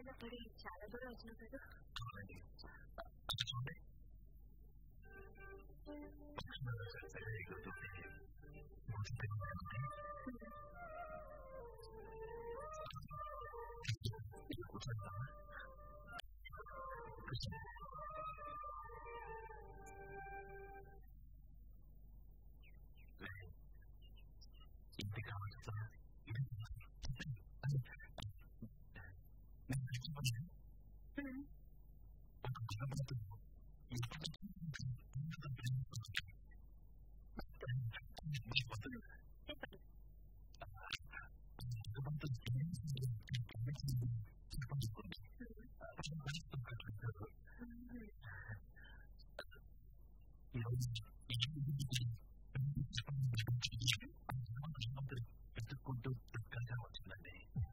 పడి చాలా దూరం వచ్చిన కదా. ఇంటి కావాలి ఎత్తుకుంటూ దుఃఖంగా వచ్చిందండి.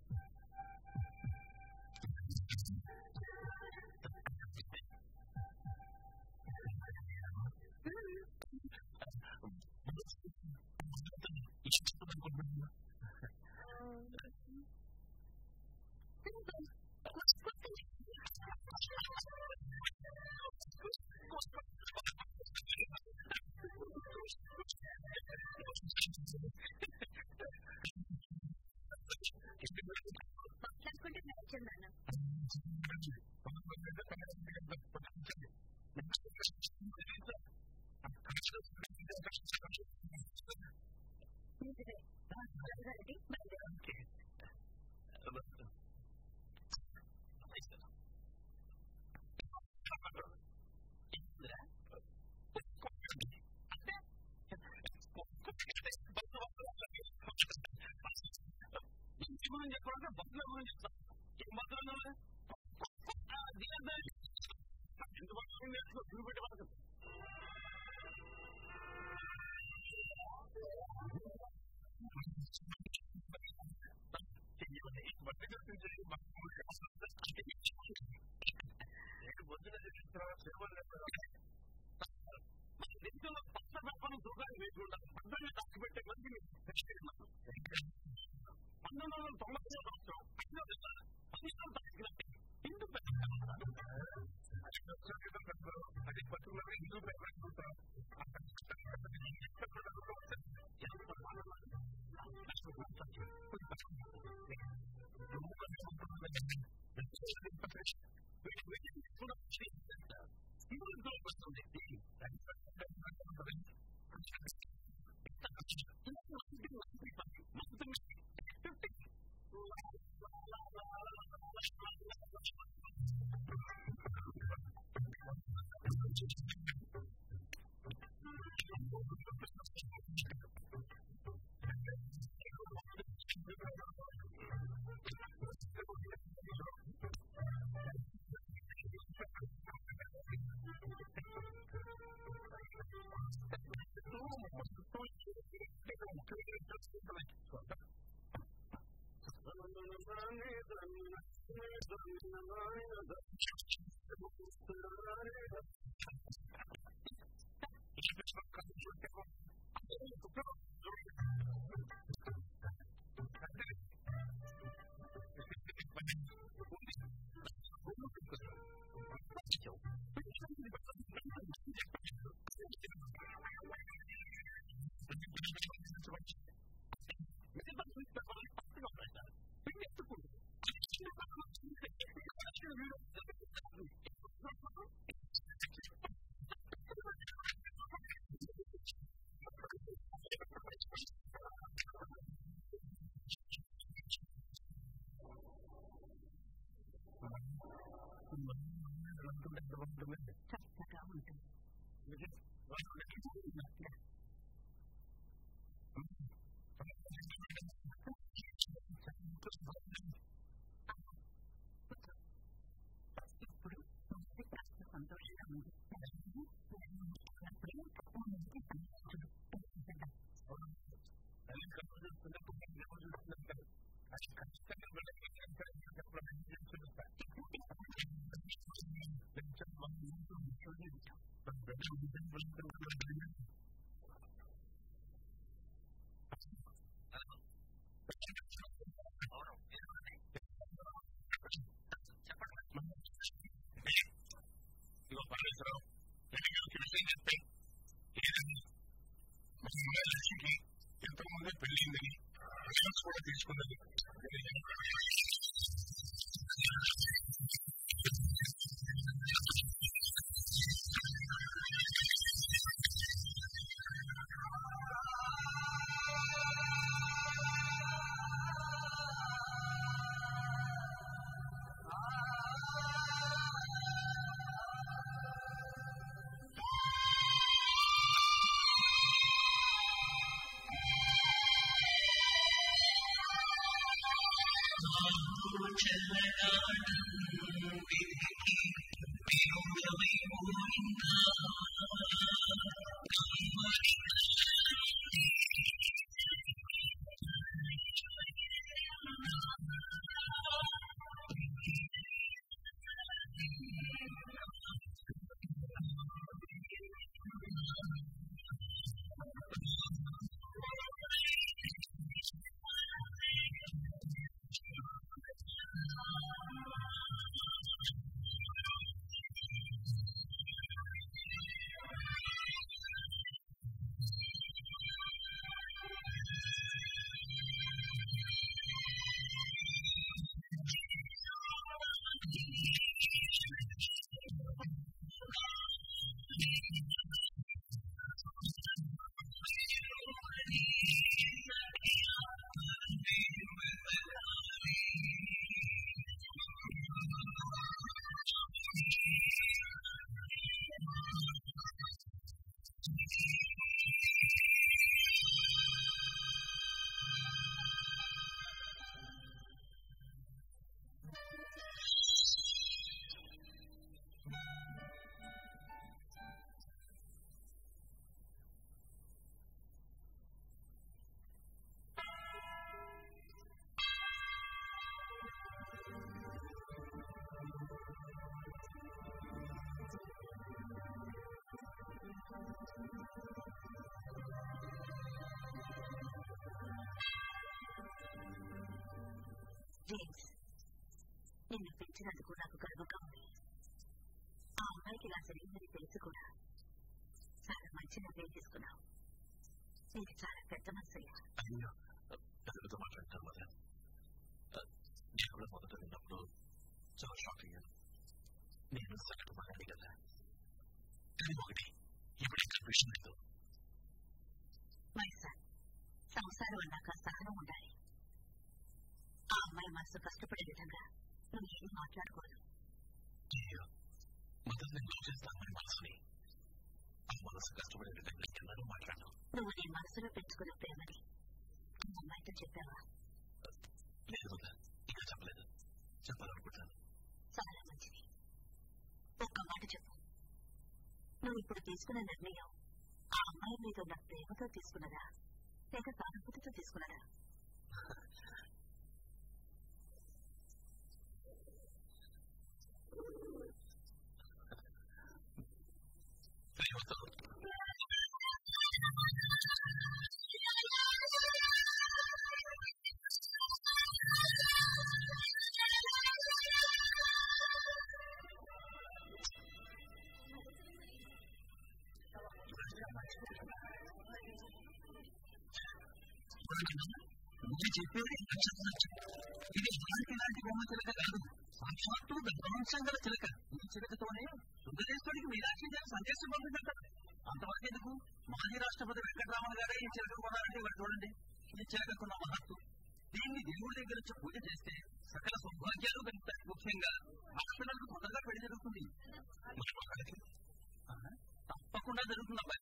చక్కగా ఉంటుంది. ఇప్పుడు సంతోషంగా ఉంది. జేమ్స్, నిన్ను పెంచినందుకు నాకు గర్వంగా ఉంది. ఆ అమ్మాయికి ఇలా జరిగిందని తెలిసి కూడా చాలా మంచి నిర్ణయం తీసుకున్నావు. నీకు చాలా పెద్ద మనసయ్యా. అయ్యో, ఎవరితో మాట్లాడతాను మదర్. నేను కూడా మొదట విన్నప్పుడు చాలా షాక్ అయ్యాను. నేను సగటు మాట్లాడి కదా. కానీ ఒకటి ఇప్పుడే కన్ఫ్యూషన్ లేదు. మైసా, సంసారం అన్నాక సహనం ఉండాలి. ఆ అమ్మాయి మనసు కష్టపడే విధంగా నువ్వు ఏమీ మాట్లాడకూడదు. అయ్యో, మదర్ నేను లవ్ చేస్తానని మనసుని ఆ మనసు కష్టపడే విధంగా ఎన్నడూ మాట్లాడను. నువ్వు నీ మనసులో పెంచుకున్న ప్రేమని ఆ అమ్మాయితో చెప్పావా? లేదు మదర్, ఇంకా చెప్పలేదు. చెప్పాలనుకుంటాను. చాలా మంచిది. ఒక్క మాట చెప్పు, నువ్వు ఇప్పుడు తీసుకున్న నిర్ణయం ఆ అమ్మాయి మీద ఉన్న ప్రేమతో తీసుకున్నదా లేక సానుభూతితో తీసుకున్నదా? నువ్వు చెప్పేది ఇది ఇలాంటి ఇలాంటి బొమ్మ చిలక కాదు, సాక్షాత్తు ధ్వంసం గల చిలక. ఈ చిలకతోనే సుందరేశ్వరికి మీనాక్షి గారు సందేశం పంపించారు. అంతవరకు ఎందుకు, మాజీ రాష్ట్రపతి వెంకటరామన్ గారే ఈ చిలక కొనాలంటే ఇక్కడ చూడండి. ఈ చిలకకున్న మహత్తు. దీన్ని దేవుడి దగ్గర వచ్చి పూజ చేస్తే సకల సౌభాగ్యాలు కలుగుతాయి. ముఖ్యంగా ఆడపిల్లలకు తొందరగా పెళ్లి జరుగుతుంది. తప్పకుండా జరుగుతుంది అబ్బాయి.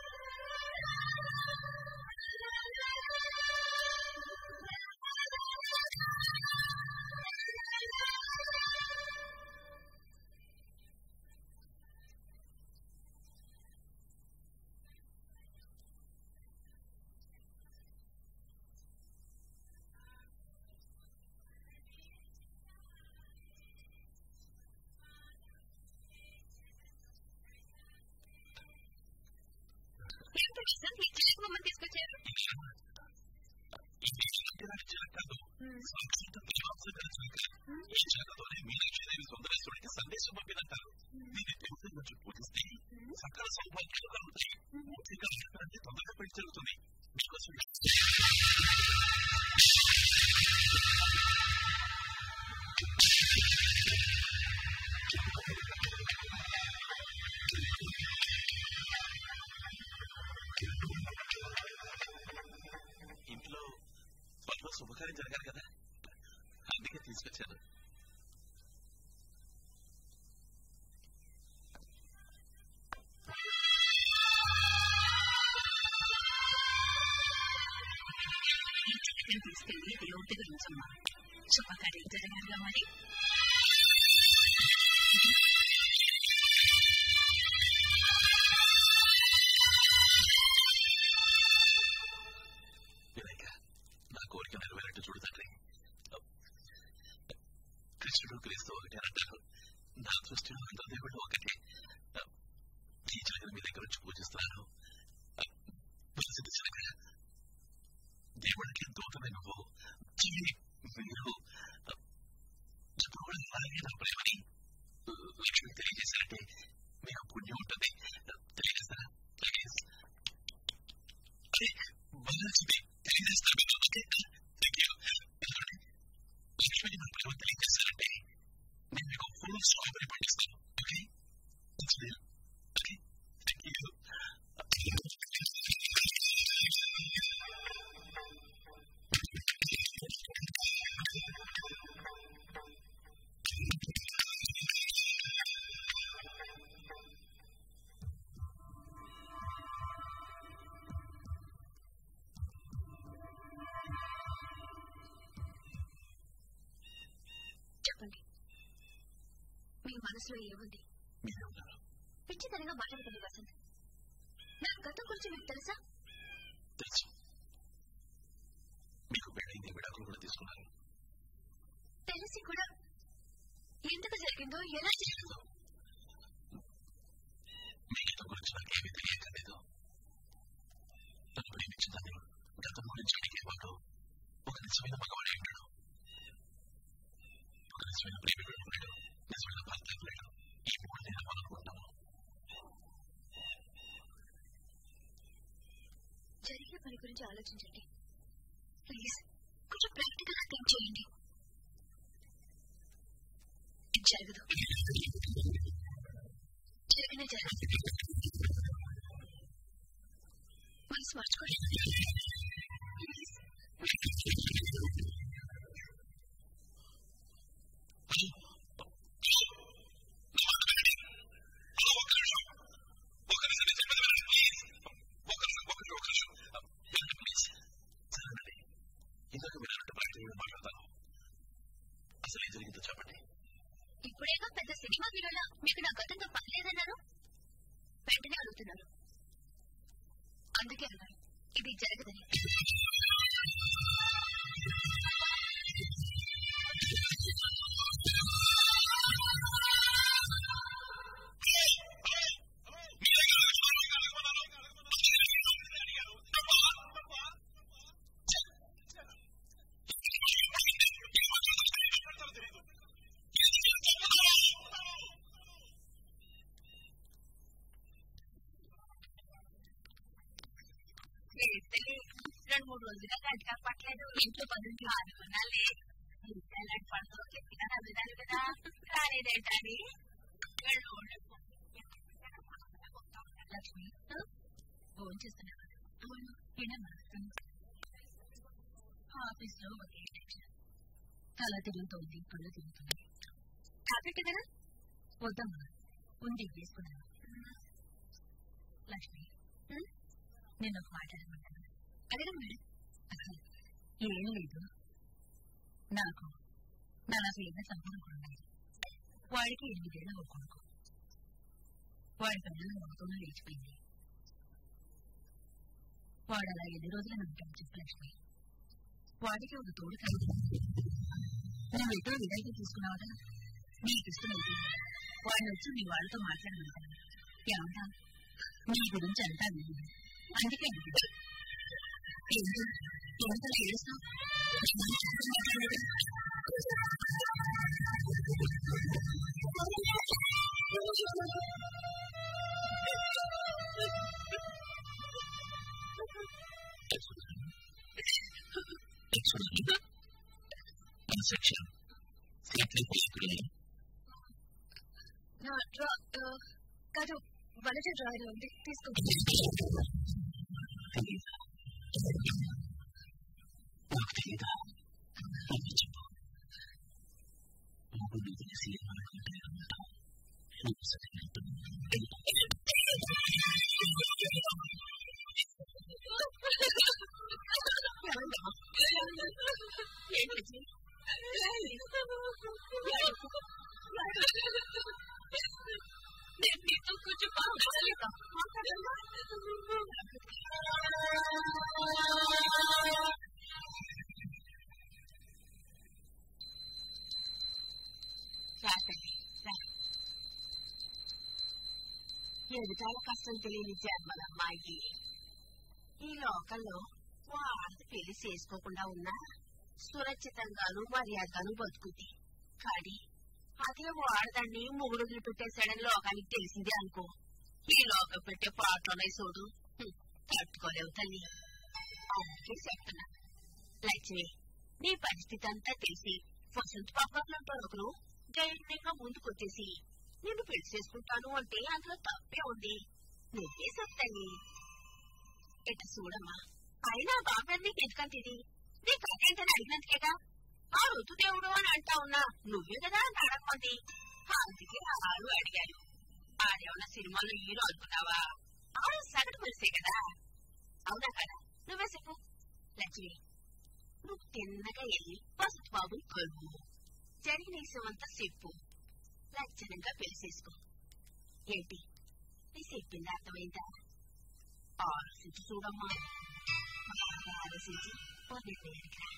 తీసుకొచ్చారు మీనాక్షిదేవి సుందరేశ్వరికి సందేశం పంపినంటారు. దీన్ని తెలిసి వచ్చి పూజిస్తే సకల సౌభాగ్యాలు కలుగుతాయి. తొందరగా పెళ్లి జరుగుతుంది. మీకోసం అందుకే తీసుకొచ్చాను. తీసుకెళ్ళి దేవుడి దగ్గర ఉంచమ్మా. శుభకార్యం జరగాలిగా మరి. నా కోరిక నెరవేరట్టు చూడు తండ్రి. కృష్ణుడు క్రీస్తు ఒకటి అంటారు. నా దృష్టిలో అందరూ దేవుడు ఒకటి. ఈ జగన్ మీ దగ్గర వచ్చి పూజిస్తున్నాను. ప్రసిద్ధి జనక దేవుడికి ఎంతో నువ్వు మీరు ఇప్పుడు కూడా అలాగే నా ప్రేమని లక్ష్మి తెలియజేశారంటే మీకు పుణ్యం ఉంటుంది. తెలియజేస్తారా? బాలాజీ తెలియజేస్తారు. లక్ష్మిని నా ప్రేమ తెలియజేశారంటే నేను మీకు ఫుల్ స్ట్రాబెరీ పండిస్తాను. Okay okay thank you. చెప్పండి, మీ మనసులో ఏముంది? పిచ్చితనంగా మాట్లాడుతుంది వసంత్. నా గతం గురించి మీకు తెలుసా? తెలుసు. మీకు పెళ్ళైంది, విడాకులు కూడా తీసుకున్నారు. తెలిసి కూడా ఎందుకు జరిగిందో, ఎలా జరిగిందో మీ గతం గురించి నాకేమీ తెలియకలేదు. నన్ను ప్రేమించిందని గతం గురించి అడిగేవాడు ఒక నిజమైన మగవాడే ఉంటాడు. ఒక నిజమైన ప్రేమికుడు ఉన్నాడు, నిజమైన భర్త లేడు. ఈ మూడు నేను అనుకుంటాను. జరిగే పని గురించి ఆలోచించండి ప్లీజ్. కొంచెం ప్రాక్టికల్ గా థింక్ చేయండి. జరగదు, జరగనే జరగదు. మనసు మార్చుకోండి ప్లీజ్. ఇందాక వినాలంటే ప్రాక్టికల్గా మాట్లాడతాను. అసలు ఏం జరిగిందో చెప్పండి. ఇప్పుడేగా పెద్ద సినిమా హీరోలా మీకు నా గతంతో పని లేదన్నారు. వెంటనే అడుగుతున్నారు. అందుకే అన్నారు ఇది జరగదని. రెండు మూడు రోజులుగా గంటగా పట్టలేదు. ఇంట్లో పనులు ఆడుకున్నాలే. ఇలాంటి పనులు చెప్పినా నవ్వుతారు కదా. రాలేదేంటని లక్ష్మి ఫోన్ చేస్తున్నాను. ఆఫీస్ లో ఒకే టెన్షన్. తల తిరుగుతోంది, కళ్ళు తిరుగుతుంది. టాబ్లెట్ కదా? వద్దమ్మా, ఉంది వేసుకున్నాను. లక్ష్మి నేను ఒక మాట అడగమంటాను. అడగండి మేడం. ఏం లేదు, నాకు 40 ఏళ్ళ సంపూర్ణ ఉన్నాయి. వాడికి 8 ఏళ్ళ ఒక కొడుకు. వాడి పిల్లలు మొత్తంలో లేచిపోయింది. వాడు అలా ఎన్ని రోజులు ఉంటాడు చెప్పు లక్ష్మి. వాడికి ఒక తోడు కలిగి నువ్వు ఎటో విడాయితీ తీసుకున్నావుగా. నీకు ఇష్టమైతే వాడిని వచ్చి మీ వాళ్ళతో మాట్లాడమంటాను. ఏమంటా? నీ గురించి అంతా లేదు. అందుకే అడుగుతా. ఎంతలా ఏడుస్తావు? కాదు, వలజ డ్రాయర్ ఉంది, తీసుకుంటా. నాకు తెలీదా? చెప్పు. Kudu isi anak yang tahu. Lu sedang itu kucu banget gitu. ఏది చాలా కష్టం తెలియని జన్మల అమ్మాయి. ఈ లోకంలో వార్త పెళ్లి చేసుకోకుండా ఉన్నా సురక్షితంగాను మర్యాదగాను బతుకుద్ది. కానీ అదే వాడదాన్ని మొగుడుగులు పెట్టేశాడని లోకానికి తెలిసిందే అనుకో, ఈ లోకం పెట్టే పాటలోనే చూడు తట్టుకోలేవు తల్లి. అందుకే చెప్తున్నా లక్ష్మి, నీ పరిస్థితి అంతా తెలిసి వసంత పాపంలో ఒకరు ధైర్యంగా ముందుకొచ్చేసి నిన్ను పెళ్లి చేసుకుంటాను అంటే అందులో తప్పే ఉంది. నువ్వే చెప్తాని ఇట చూడమ్మా. అయినా బాబాయ్ నీకు ఎందుకంటే ఇది నీ కథేంటని అడిగినందుకేగా ఆ ఋతుదేవుడు అని అంటా ఉన్నా నువ్వే కదా అని అడగమంది. అందుకే ఆరు అడిగారు. ఆడేమన్నా సినిమాలో హీరో అనుకున్నావా? ఆరు సగటు మనిషే కదా. అవునా కదా? నువ్వే చెప్పు లక్ష్మి. నువ్వు తిన్నగా వెళ్ళి వసంత బాబుని కలువు, జరిగిన విషయమంతా చెప్పు, లక్షణంగా పెళ్లి చేసుకో. ఏంటి నీ చెప్పింది అర్థమైందా? ఆలోచించి చూడమ్మా. బాగా ఆలోచించి నిర్ణయానికి రా.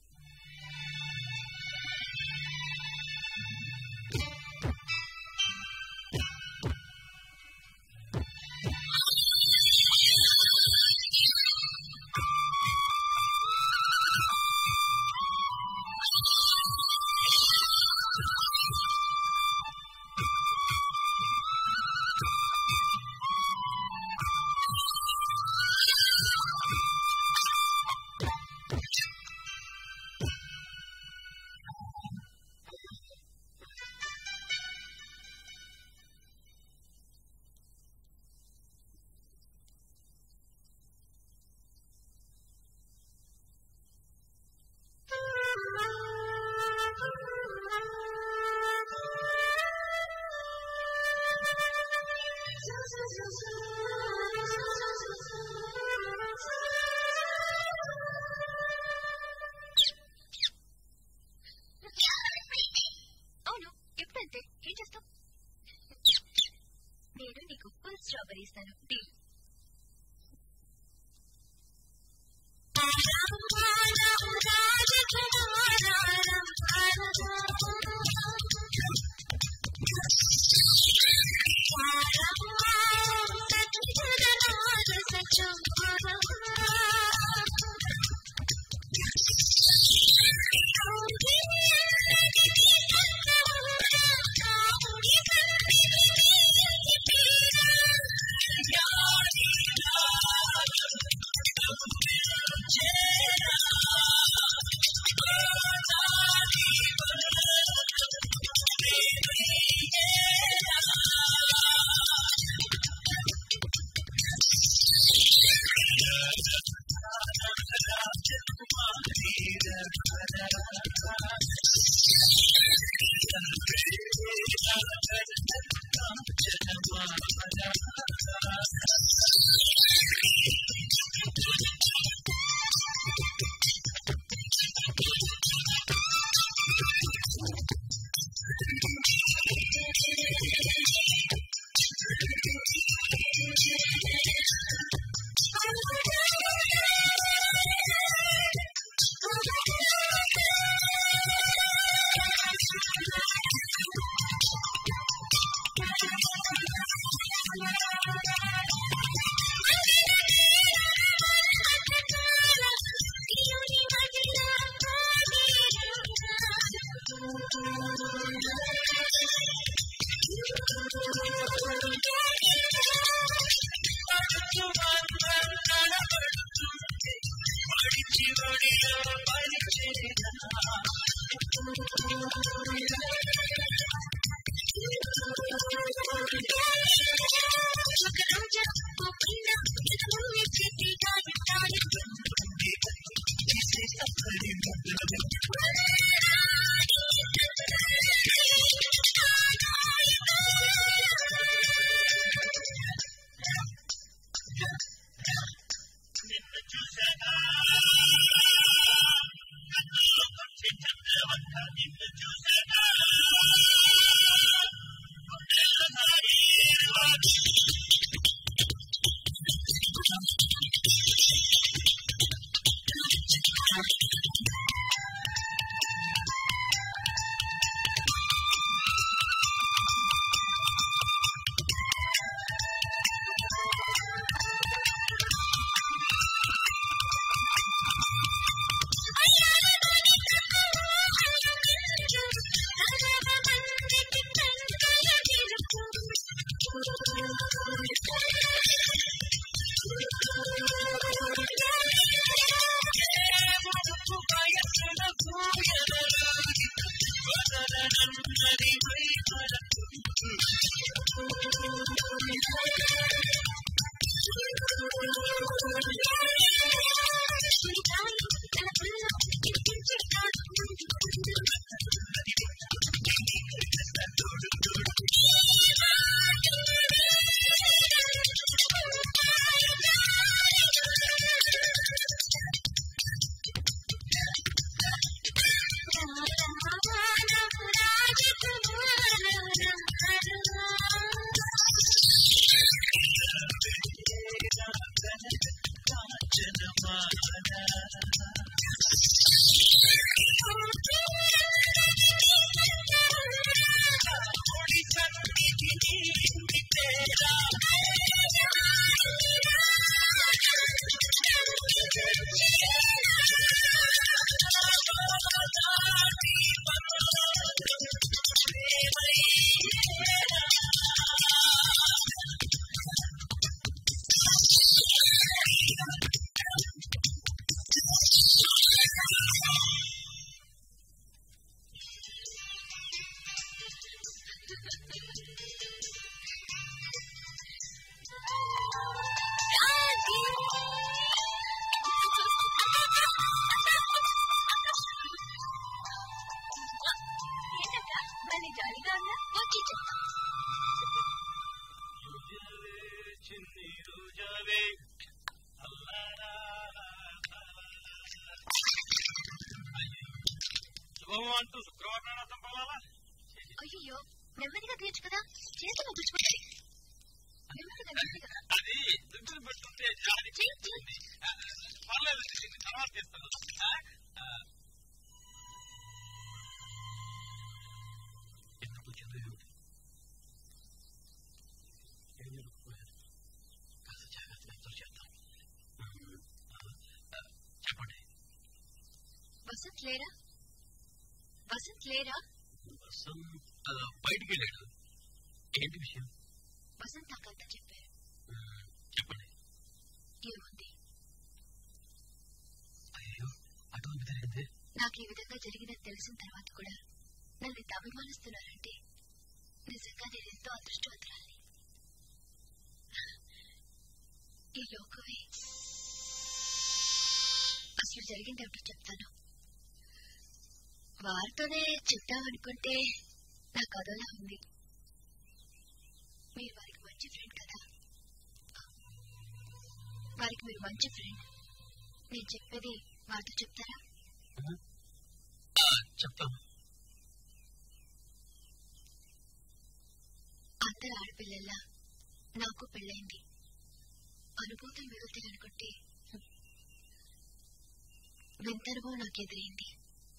అవును, ఎప్పుడంతే ఏం చేస్తావు? నేను నీకు ఫుల్ స్ట్రాబెరీ ఇస్తాను. అయ్యో నెమ్మదిగా తీర్చు కదా చేతులు తుడుచుకుంటాయి అది దుడ్డును పెట్టుకుంటే పర్లేదు తర్వాత చేస్తాను ఎందుకు చదువు కాస్త జాగ్రత్తగా చేద్దాం చెప్పండి వసంత్ లేరా వసంత్ లేరా బయటికి వెళ్ళాడు ఏంటి విషయం వసంత్ నాకంతా చెప్పారు చెప్పండి ఏముంది అయ్యో అటువంటి జరిగింది నాకు ఈ విధంగా జరిగిందని తెలిసిన తర్వాత కూడా నన్ను ఇంత అభిమానిస్తున్నారంటే నిజంగా నేను ఎంతో అదృష్టవంతురాలి ఈ లోకమే అసలు జరిగిందేమిటో చెప్తాను వారితోనే చెప్తామనుకుంటే నాకు అదోలా ఉంది మీరు వారికి మంచి ఫ్రెండ్ కదా వారికి మీరు మంచి ఫ్రెండ్ నేను చెప్పేది వారితో చెప్తారా చెప్తాను అందరు ఆడపిల్లల్లా నాకు పెళ్ళైంది అనుభూతులు మిగులుతాయి అనుకుంటే వింతనుభవం నాకు ఎదురైంది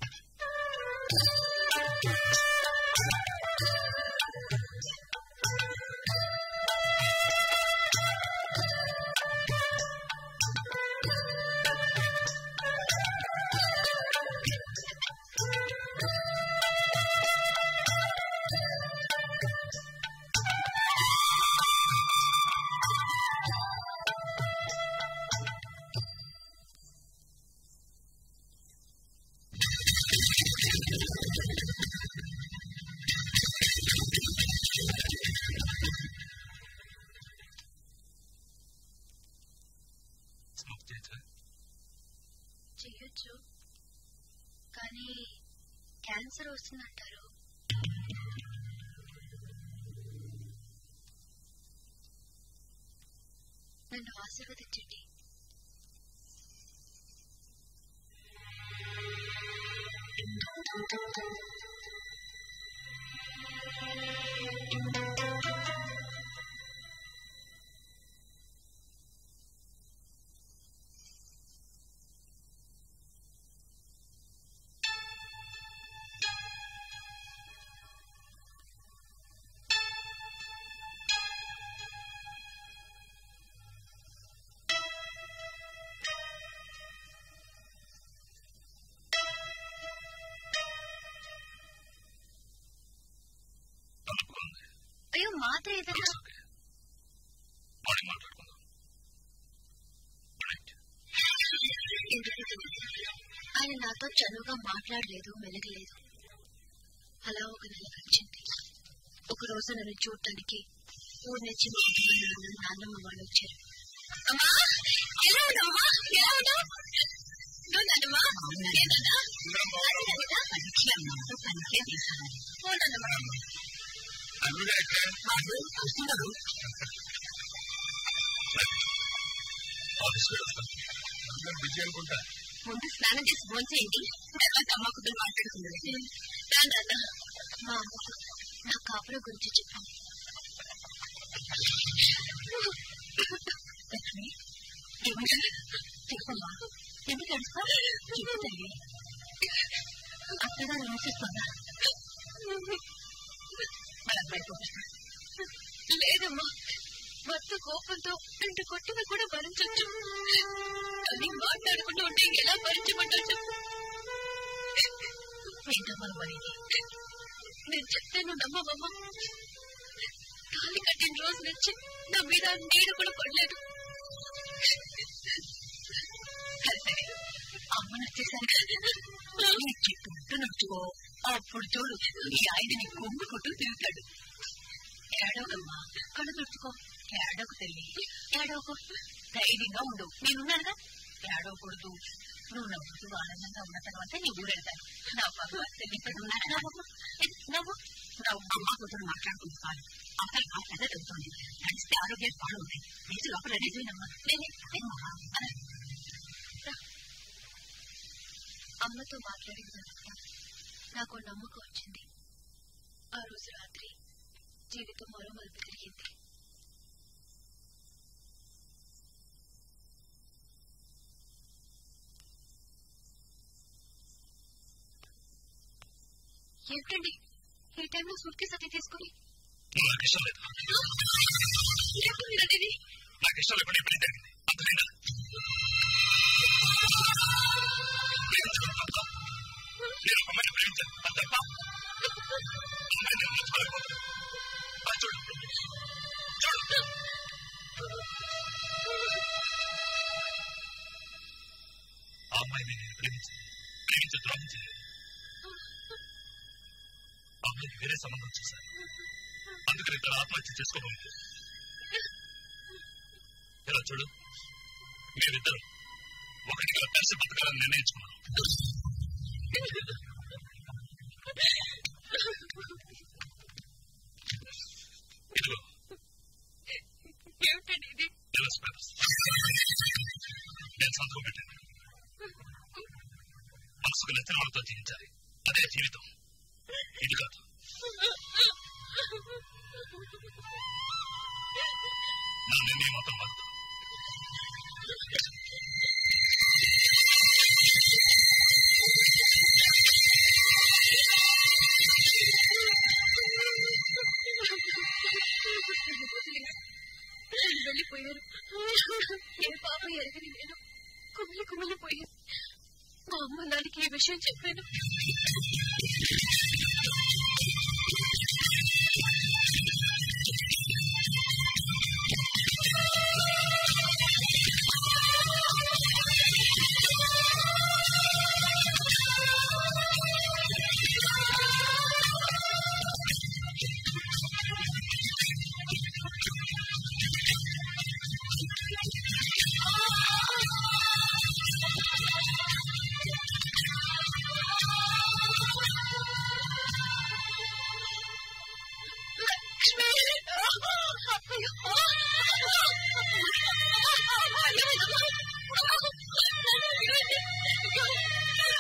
చేయొచ్చు కానీ క్యాన్సర్ వస్తుందంటారు నన్ను ఆశీర్వదించండి అయ్యో మాత్రం ఏదైనా ఆయన నాతో చనువుగా మాట్లాడలేదు, మెలగలేదు. అలా ఒక నెల గడిచింది. ఒక రోజు నన్ను చూడటానికి ఊరి నుంచి నాన్నమ్మ వాళ్ళు వచ్చారు. అమ్మా ఎలా ఉన్నావా? ఎలా ఉన్నావు? బిజీ అనుకుంటా. ముందు స్నానం చేసి భోంచేయండి, తర్వాత అమ్మ కుదురు మాట్లాడుకుంటుంది. మా అమ్మకు నా కాపురం గురించి చెప్పాను. చెప్పమ్మా, ఎందుకు అడుస్తా? చెప్తాయి అత్తగా నివసిస్తుందా? లేదమ్మా, భర్త కోపంతో రెండు కొట్టిన కూడా భరించొచ్చు. కానీ మాట్లాడుకుంటూ ఉంటే ఎలా భరించమంటా చెప్పు. ఏంటమ్మా అనేది? నేను చెప్తే నువ్వు నమ్మవమ్మా. తాళి కట్టిన రోజు నుంచి నా మీద నీడు కూడా పడలేదు. సరే అమ్మ నచ్చేసాను చెప్పుకుంటూ నచ్చుకో. అప్పుడు చూడు ఈ ఆయన నీ కొమ్ము కొట్టు తిరుగుతాడు. ఏడవకమ్మా, కళ్ళు తుడుచుకో. ఏడవకు తల్లి, ఏడవకు. ధైర్యంగా ఉండు, నేనున్నానుగా. ఏడవకూడదు. నువ్వు నవ్వుతూ ఆనందంగా ఉన్న తర్వాత నీ ఊరెళ్తాను. నా భగవంతుని నవ్వు నవ్వు అమ్మ కూతురు మాట్లాడుకుంటున్నాను. అసలు ఆ పెద్ద తగ్గుతుంది. నడిస్తే ఆరోగ్యాలు పాడవుతాయి. నీకు లోపల నిజమేనమ్మా. అమ్మతో మాట్లాడిన తర్వాత నాకు నమ్మకం వచ్చింది. ఆ రోజు రాత్రి జీవితం మరో మలుపు తిరిగింది. ఏమిటండి ఈ టైంలో సూట్ కేసు అదే తీసుకుని? నాకు ఇష్టం లేదు. నాకు ఇష్టం లేకుండా ఇప్పుడు జరిగింది. అంతేనా? నేను ఒక అమ్మాయిని ప్రేమించాను, అది తప్ప. అమ్మాయి నేను చూడకపోతే చూడు చూడు. ఆ అమ్మాయిని నేను ప్రేమించే ద్రోహం చేయలేదు. అమ్మాయికి వేరే సంబంధం చూశాను. అందుకని తన ఆత్మహత్య చేసుకోబోయింది. ఇలా చూడు, మీరిద్దరు ఒకటిగా కలిసి బతకాలని నిర్ణయించుకున్నాను. ఇదిగో ఏమిటండి ఇది? నేను సంతకం పెట్టాను. మనసుకు నచ్చిన వాళ్ళతో జీవించాలి, అదే జీవితం. ఇది కాదు. నా నిర్ణయం మాత్రం మాత్రం వెళ్ళిపోయారు. ఏ పాప ఎరగని నేను కుమిలిపోయాను. మా అమ్మ నాన్నకి ఈ విషయం చెప్పాను.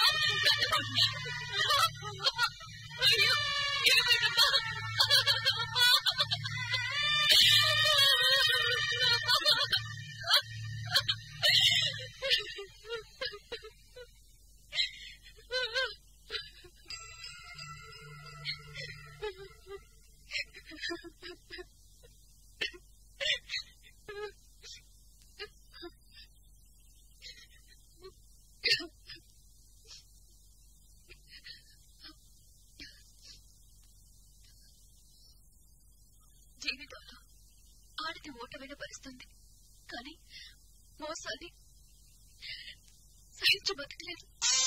జీవితంలో ఆడితే ఓటమైన భరిస్తుంది, కానీ మోసాన్ని సహించి బతకలేదు.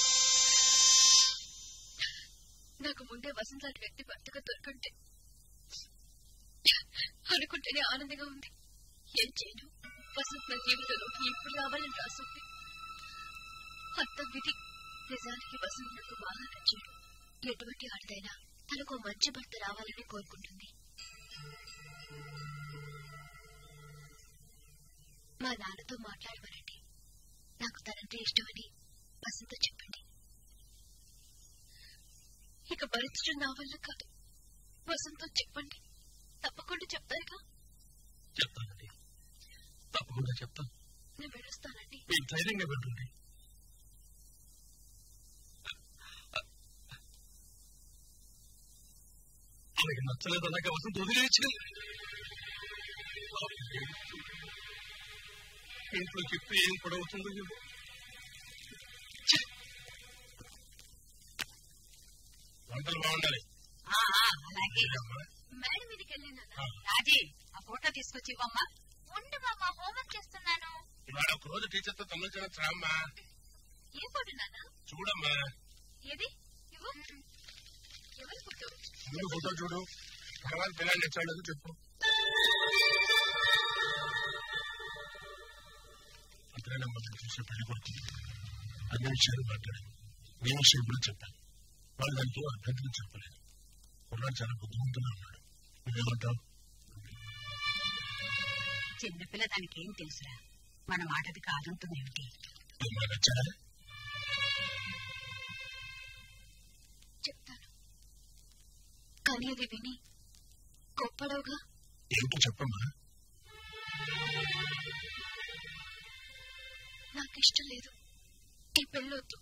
నాకు ముందే వసంత లాంటి వ్యక్తి భర్తగా దొరకంటే అనుకుంటేనే ఆనందంగా ఉంది. ఏం చేయను, వసంత నా జీవితంలోకి ఇప్పుడు రావాలని రాసుంది. అంత విధి. నిజానికి వసంత నాకు బాగా నచ్చాడు. ఎటువంటి ఆడదైనా తనకు మంచి భర్త రావాలని కోరుకుంటుంది. మా నాన్నతో మాట్లాడమనండి. నాకు తనంటే ఇష్టమని వసంత చెప్పండి. ఇక భరించడం నా వల్ల కాదు. వసంత చెప్పండి, తప్పకుండా చెప్తారుగా. చెప్తానండి, తప్పకుండా చెప్తాను. నేను వెళ్ళొస్తానండి. మీరు ధైర్యంగా వెళ్ళండి. అలాగే నచ్చలేదు, అలాగే వసంత వదిలేయచ్చు. ఇంట్లో చెప్తే ఏం పడవుతుందో వంటలు బాగుండాలి. అలాగే మేడం మీదకి వెళ్ళాను. రాజీ, ఆ ఫోటో తీసుకొచ్చి ఇవ్వమ్మా. ఉండు బామ్మ, హోంవర్క్ చేస్తున్నాను. ఇవాళ ఒక రోజు టీచర్తో తొలగించడం రామ్మా. ఏ ఫోటో నాన్న? చూడమ్మా. ఏది? ఇవ్వు. ఎవరి ఫోటో? ముందు ఫోటో చూడు, తర్వాత పిల్లలు నచ్చాడు చెప్పు. అతనే చూసే పెళ్లి కొడుతుంది. అన్ని విషయాలు మాట్లాడాను, నీ విషయం కూడా చెప్పాను. వాళ్ళు దానికి అభ్యంతరం చెప్పలేదు. ఉన్నాడు, చాలా బుద్ధిమంతుగా ఉన్నాడు. నువ్వేమంటావు? చిన్నపిల్ల దానికి ఏం తెలుసురా, మన మాటది కాదంటుంది. ఏమిటి నచ్చారా? చెప్తాను, కానీ అది విని గొప్పడవుగా. ఏమిటో చెప్పమ్మా. నాకు ఇష్టం లేదు, ఈ పెళ్ళొద్దు.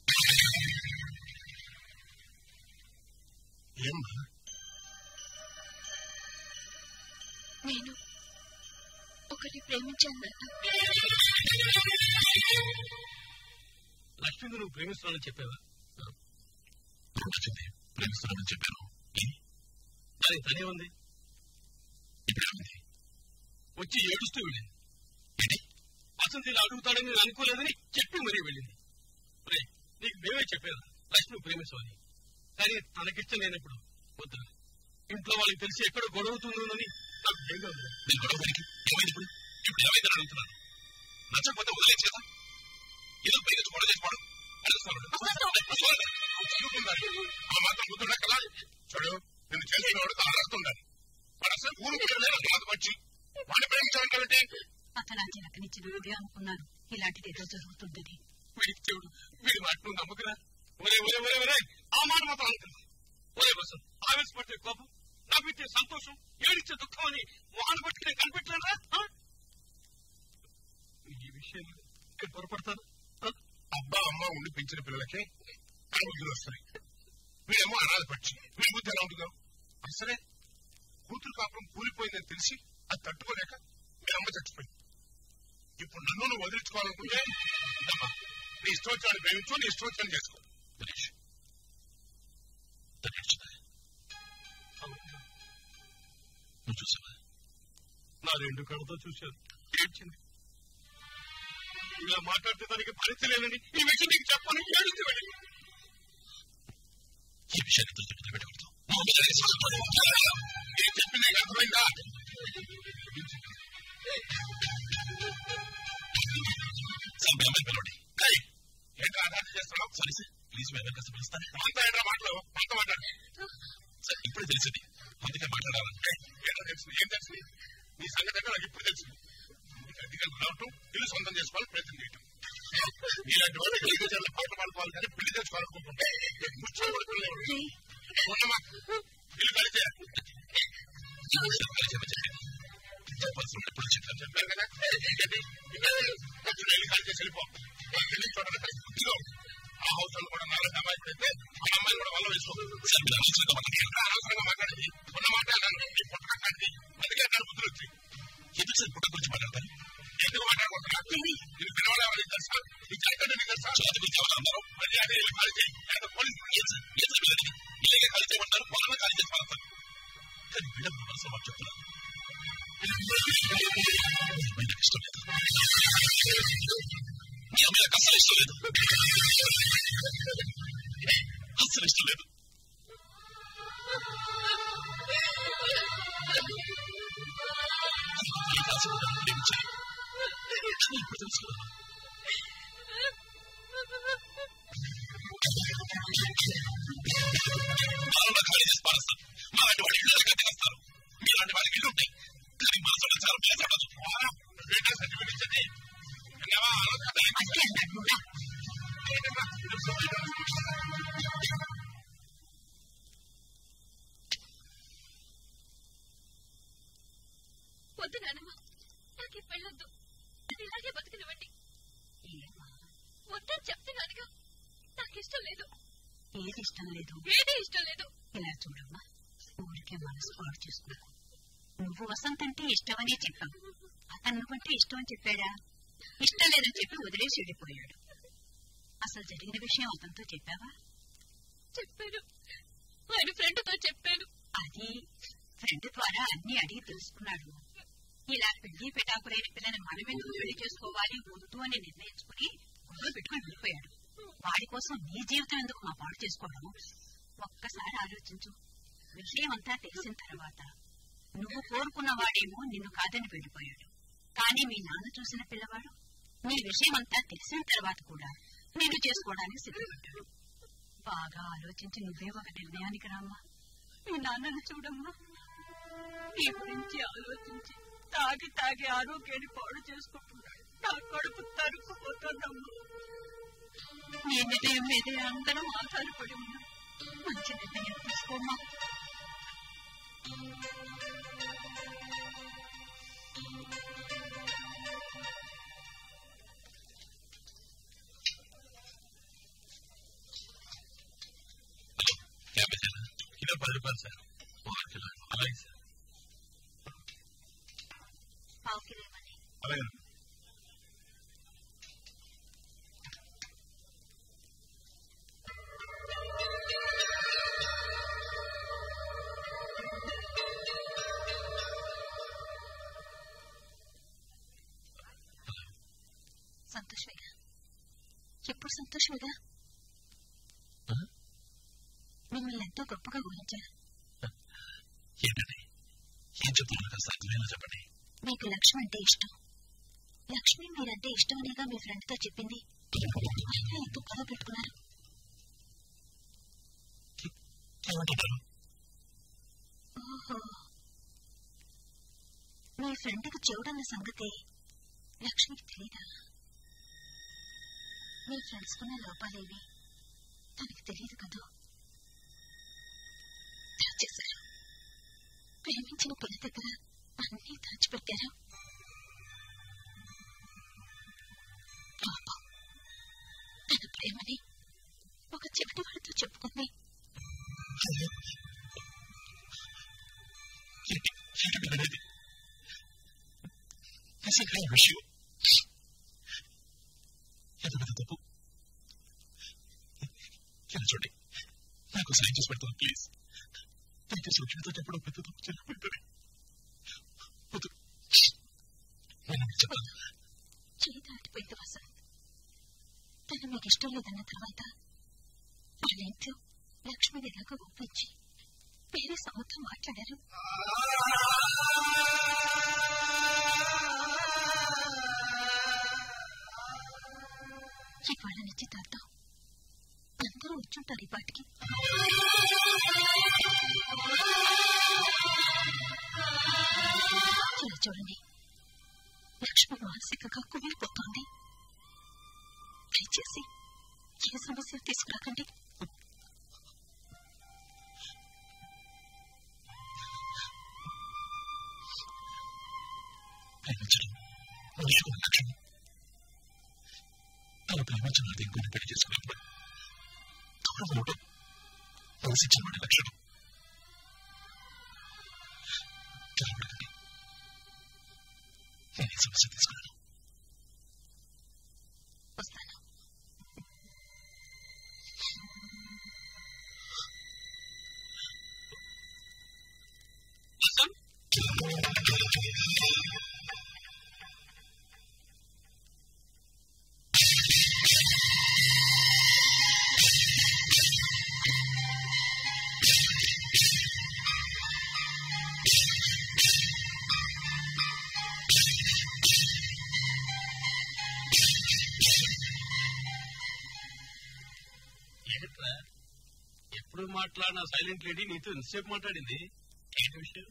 ఏమ్మా? నేను ఒకరిని ప్రేమించాను. లక్ష్మిని నువ్వు ప్రేమిస్తున్నానని చెప్పావా? ప్రేమిస్తున్నానని చెప్పాను. అది తనే ఉంది. ఇప్పుడేముంది? వచ్చి ఏడుస్తూ వెళ్ళింది. వసంతి అడుగుతాడని నేను అనుకోలేదని చెప్పి మరీ వెళ్ళింది. నీకు మేమే చెప్పాను లక్ష్మి ప్రేమిస్తామని, కానీ తనకిష్టం లేనప్పుడు వద్దా. ఇంట్లో వాళ్ళకి తెలిసి ఎక్కడ గొడవుతుందోనని నాకు భయంగా ఉంది. నేను గొడవడానికి ఏమైంది? ఇప్పుడు ఏమైందని అడుగుతున్నాను. నచ్చకపోతే వదిలేచ్చు కదా. ఏదో పైన గొడవ చేసుకోవడం మాత్రం గుర్తుండే కదా. చూడు, నేను చేసిన వాడు తన రాస్తుండాలి. వాడు అసలు ఊరు బాధపడి వాడిని ప్రేమించాలంటే అతనాచి అతనిచ్చిన ఉదయం అనుకున్నాను ఇలాంటిది ఏదో జరుగుతుందని. వీడికి చెవుడు, వీడి మాట నువ్వు నమ్మకరా? ఒరే ఒరే ఒరే ఒరే, ఆ మాట మాత్రం అనుకున్నాను. ఒరే వసంత్, ఆవేశపడితే కోపం, నవ్వితే సంతోషం, ఏడిచ్చే దుఃఖం అని మొహాన్ని పట్టుకుని కనిపెట్టలేరా? ఈ విషయంలో నేను పొరపడతాను. అబ్బా అమ్మ ఉండి పెంచిన పిల్లలకే అనుభూతులు వస్తాయి. వీడేమో అనాథ పక్షి, వీడి బుద్ధి ఎలా ఉంటుందో. అసలే కూతురు కాపురం కూలిపోయిందని తెలిసి అది తట్టుకోలేక మీ అమ్మ చచ్చిపోయింది. ఇప్పుడు నన్ను నువ్వు వదిలించుకోవాలనుకుంటే నీ ఇష్టం వచ్చాడు ప్రేమించు, నీ ఇష్టం వచ్చాను చేసుకో. నువ్వు చూసావా? నా రెండు కళ్ళతో చూశాను, ఏడ్చింది. ఇలా మాట్లాడితే దానికి భరించలేనని ఈ విషయం నీకు చెప్పని ఏడుస్తూ వెళ్ళింది. ఈ విషయాన్ని చెప్పి పెట్టకూడదు. నేను చెప్పింది నీకు అర్థమైందా? పిలవండి. ఏంటో ఆధారం చేస్తున్నావు? సరే సార్, ప్లీజ్ మేము కాస్త పిలుస్తాను. అంతా ఏంటో మాట్లాడు, అంత మాట్లాడు సార్. ఇప్పుడే తెలిసింది, అందుకే మాట్లాడాలంటే. ఏంటో తెలిసింది? ఏం తెలిసింది? నీ సంగతి అంటే నాకు ఇప్పుడు తెలిసింది. అధికారులు రావటం, ఇల్లు సొంతం చేసుకోవాలని ప్రయత్నం చేయటం. ఇలాంటి వాళ్ళు పాటలు పాడుకోవాలి కానీ పెళ్లి చేసుకోవాలనుకుంటుంటారు. చెప్పారు కదా ఖాళీ చేసి వెళ్ళిపో ఆ హౌస్ లో కూడా నాలుగు అమ్మాయి పడితే ఆ అమ్మాయిని కూడా వల్ల వేసుకో అనవసరంగా మాట్లాడింది ఉన్న మాట నీ పుట్ట మాట్లాడింది అందుకే అక్కడ బుద్ధులు వచ్చి ఎందుకు సార్ పుట్ట గురించి మాట్లాడతారు ఎందుకు మాట్లాడుకుంటున్నా నేను పిలవడానికి తెలుసా ఈ జాగ్రత్త తెలుసా అది గురించి ఎవరన్నారు మళ్ళీ అదే ఖాళీ చేయి పోలీసు ఇలాగే ఖాళీ చేయమంటారు వాళ్ళ ఖాళీ చేసి మారుతారు కానీ వీళ్ళ మనసులో మాట చెప్తున్నారు ఇష్టం లేదు మీ అమ్మాయిలకు అసలు ఇష్టం లేదు అసలు ఇష్టం లేదు ఇప్పుడు తెలుసుకున్నాను మాలో ఖాళీ చేసి పారేస్తారు మాలాంటి వాడి ఇళ్ళు కట్టిస్తారు మీలాంటి వాడికి ఇల్లు ఉంటాయి కానీ మనసులో చాలా పేసడదు వద్దు నానమ్మ నాకే పెళ్ళొద్దు అది ఇలాగే బతికినవ్వండి వద్దని చెప్తున్నానుగా నాకు ఇష్టం లేదు ఏది ఇష్టం లేదు ఏది ఇష్టం లేదు ఇలా చూడమ్మా ఊరికే మనసు పాడు చేసుకోకు నువ్వు వసంత్ అంటే ఇష్టమనే చెప్పావు అతను నువ్వంటే ఇష్టం అని చెప్పాడా ఇష్టం లేదని చెప్పి వదిలేసి వెళ్ళిపోయాడు అసలు జరిగిన విషయం అతనితో చెప్పావా చెప్పాను ఆయన ఫ్రెండ్తో చెప్పాను అది ఫ్రెండ్ ద్వారా అన్ని అడిగి తెలుసుకున్నాడు ఇలా పెళ్లి పెటాకులైన పిల్లని మనమెందుకు పెళ్లి చేసుకోవాలి వద్దు అని నిర్ణయించుకుని గొడవ పెట్టుకుని వెళ్ళిపోయాడు వాడి కోసం నీ జీవితం ఎందుకు మా పాడు చేసుకోవడం ఒక్కసారి ఆలోచించు విషయం అంతా తెలిసిన తర్వాత నువ్వు కోరుకున్న వాడేమో నిన్ను కాదని వెళ్ళిపోయాడు కానీ మీ నాన్న చూసిన పిల్లవాడు నీ విషయం అంతా తెలిసిన తర్వాత కూడా నిన్ను చేసుకోవడానికి సిద్ధపడ్డాడు బాగా ఆలోచించి నువ్వే ఒక నిర్ణయానికి రామ్మా మీ నాన్నను చూడమ్మా నీ గురించి ఆలోచించి తాగి తాగి ఆరోగ్యాన్ని పాడు చేసుకుంటున్నాడు నా కడుపు తరుక్కుపోతుందమ్మా నీ నిర్ణయం మీదే అందరం ఆధారపడి ఉన్నాం మంచి నిర్ణయం తీసుకోమ్మా किलो 10 रुपये सर 5 किलो अलग सर पाव किलो बने अलग సంతోషమేగా ఎప్పుడు సంతోషమేగా మిమ్మల్ని ఎంతో గొప్పగా ఊహించారు ఏంటండి ఏం చెప్తున్నారు కదా సాధ్యమేలా చెప్పండి మీకు లక్ష్మి అంటే ఇష్టం లక్ష్మి మీరంటే ఇష్టం అనేగా మీ ఫ్రెండ్ తో చెప్పింది ఎందుకు గొడవ పెట్టుకున్నారు ఏమంటున్నారు ఓహో మీ ఫ్రెండ్కి చెవుడన్న సంగతి లక్ష్మికి తెలీదా మీ ఫ్రెండ్స్ కున్న లోపాలేవి తనకి తెలియదు కదా దాచేశారు ప్రేమించిన పిల్ల దగ్గర అన్నీ దాచిపెట్టారు పాపం తన ప్రేమని ఒక చెవిటి వాడితో చెప్పుకుంది విషయం ఎంత పెద్ద తప్పు చూడండి నాకు సాయం చేసి పెడతాను ప్లీజ్ నాకు సురక్షితో చెప్పడం పెద్ద తప్పు జరిగిపోతుంది చేయి దాటిపోయింది వసంత్ తను మీకు ఇష్టం లేదన్న తర్వాత వాళ్ళ ఇంట్లో లక్ష్మిని ఎలాగో ఒప్పించి వేరే సంవత్సరం మాట్లాడారు ఇవాళ నిశ్చితార్థం అందరూ వచ్చుంటారు ఈ పాటికి చూడండి లక్ష్మి మానసికంగా కుమిలిపోతోంది దయచేసి ఏ సమస్య తీసుకురాకండి ప్రేమించడం మనిషికి లక్షణం. తను ప్రేమించిన ఇంకొన్ని పెళ్లి చేసుకున్నప్పుడు దూరం ఉండటం ఆలోచించబడే లక్షణం. నేను ఈ సమస్య తీసుకున్నాను. వస్తాను. ఎప్పుడు మాట్లాడిన సైలెంట్ లేడీ నీతో ఎంతసేపు మాట్లాడింది? ఏంటి విషయం?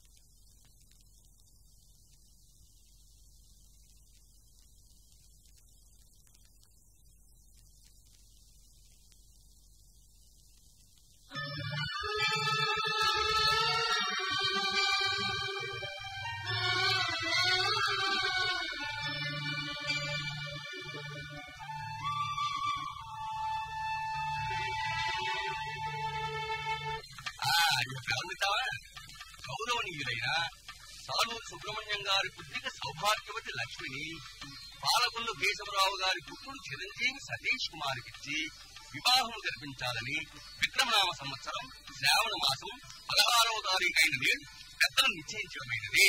గౌరవనీయులైన సాలూరు సుబ్రహ్మణ్యం గారి పుత్రిక సౌభాగ్యవతి లక్ష్మిని పాలకొల్లు కేశవరావు గారి పుత్రుడు చిరంజీవి సతీష్ కుమార్కిచ్చి వివాహం జరిపించాలని విక్రమనామ సంవత్సరం శ్రావణ మాసం 16వ తారీఖైన నేడు పెద్దలు నిశ్చయించడమైనది.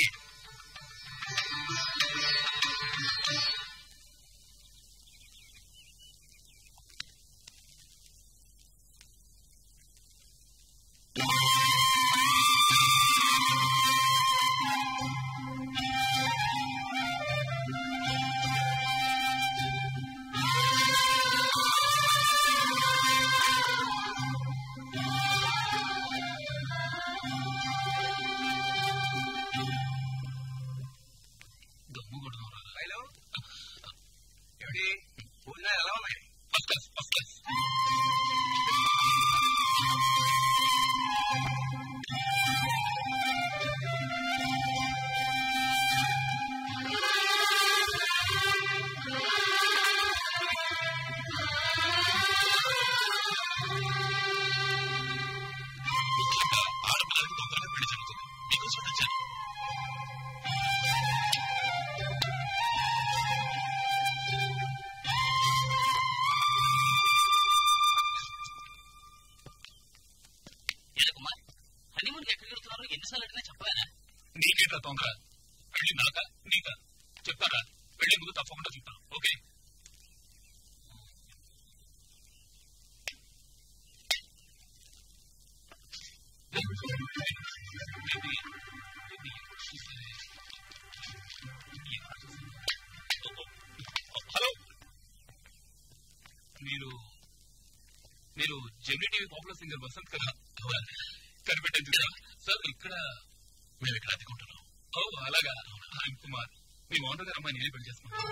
నీకేట్లా తొందర? పెళ్లి నాక నీకా చెప్తారా? పెళ్లి ముందు తప్పకుండా చెప్తాను. ఓకే? హలో, మీరు Gemini TV popular singer Vasanth కదా? కనిపెట్టాను సార్. ఇక్కడ మేము ఇక్కడ అదుకుంటున్నాం. ఓ అలాగా. ఐఎమ్ కుమార్. మీ ఓనర్ గారు అమ్మాయి నేనే పెళ్లి చేసుకున్నాను.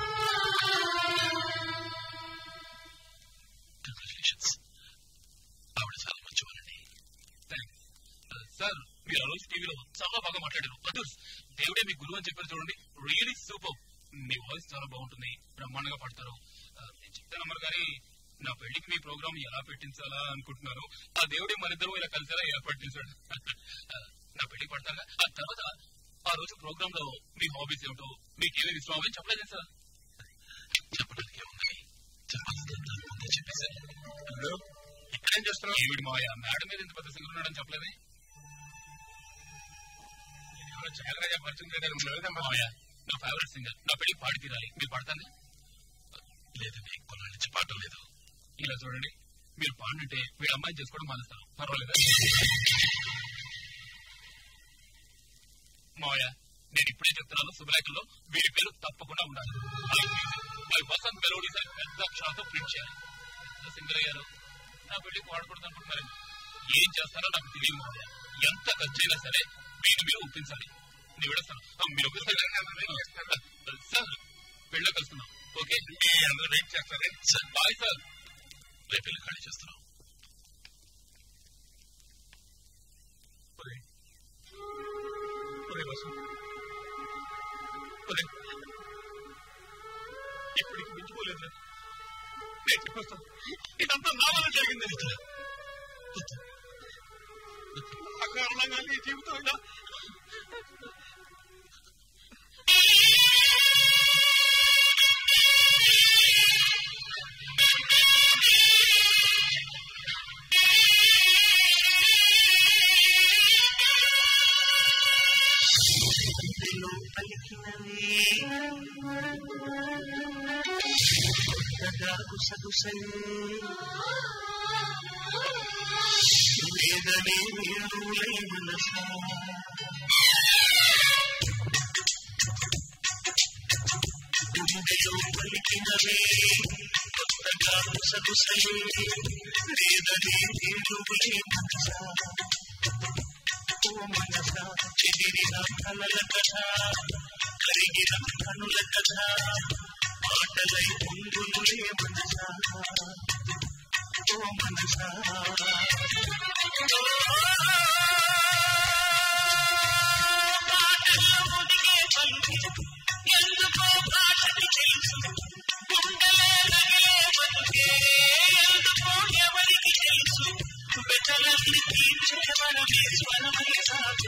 కంగ్రాచులేషన్స్. ఆవిడ చాలా మంచివారండి. Thanks sir. మీరు ఆ రోజు టీవీలో చాలా బాగా మాట్లాడారు. అదర్స్ దేవుడే మీ గురువు అని చెప్పారు చూడండి. Really super. మీ వాయిస్ చాలా బాగుంటుంది. బ్రహ్మాండంగా పాడతారు. నేను చెప్తాను అమ్మర్ గారి, నా పెళ్లికి మీ ప్రోగ్రామ్ ఎలా పెట్టించాలా అనుకుంటున్నాను. ఆ దేవుడే మనిద్దరం ఇలా కలిసేలా ఏర్పాటు చేశాడు. నా పెళ్లికి పడతారా? ఆ తర్వాత ఆ రోజు ప్రోగ్రామ్ లో మీ హాబీస్ ఏమిటో, మీకేమేమి ఇష్టం అని చెప్పలేదు సార్. చెప్పడానికి ఏముందని చెప్పేశారు. ఇక్కడేం చేస్తున్నావు? ఈవిడ మాయ మేడం మీద ఇంత పెద్ద సింగర్ ఉన్నాడని చెప్పలేదే. చక్కగా చెప్పాల్సిందే. మాయ నా ఫేవరెట్ సింగర్. నా పెళ్లికి పాడి తీరాలి. మీరు పడతానే? లేదండి, కొన్నాళ్ళ నుంచి పాడటం లేదు. ఇలా చూడండి, మీరు పాడినట్టే వీళ్ళ అమ్మాయిని చేసుకోవడం మానేస్తారు. పర్వాలేదా? మావయ్య, నేను ఇప్పుడే చెప్తున్నాను, శుభలేఖల్లో వీరి పేరు తప్పకుండా ఉండాలి. వసంత్ మెలోడీస్ అని పెద్ద అక్షరాలతో ప్రింట్ చేయాలి. పెద్ద సింగర్ అయ్యారు, నా పెళ్లికి వాడకూడదు అనుకుంటున్నారు. ఏం చేస్తారో నాకు తెలియదు మావయ్య. ఎంత ఖర్చైనా సరే మీరు ఒప్పించాలి. నేను విడస్తాను. మీరు ఒప్పిస్తారు సార్. పెళ్ళి కలుసుకున్నాం. ఓకే? అందరూ వెయిట్ చేస్తారే సార్. Bye sir. రేపు పెళ్లి ఖాళీ చేస్తున్నాం. ఇప్పటికి మించిపోలేదు. నేను చెప్పేస్తాను, ఇదంతా నా వల్ల జరిగింది. ఆ కారణంగా నీ జీవితం ఇలా వేదనే వేరులై మనసా గుండెలో పలికినవే కొత్తగా గుసగుసలే వేదనే వేరులై మనసా. ఓ మనసా చెదిరిన కలల కథ, కరిగిన కనుల కథ, పాటలై పొంగులే మనసా. ఓ మనసా పాటల్లో ముదిగే పలుకు ఎందుకో భాషకి తెలుసు, గుండెలే నగిలే బతుకే ఎందుకో ఎవరికి తెలుసు. వెతలన్నీ తీర్చే వరమే స్వరమై సాగు,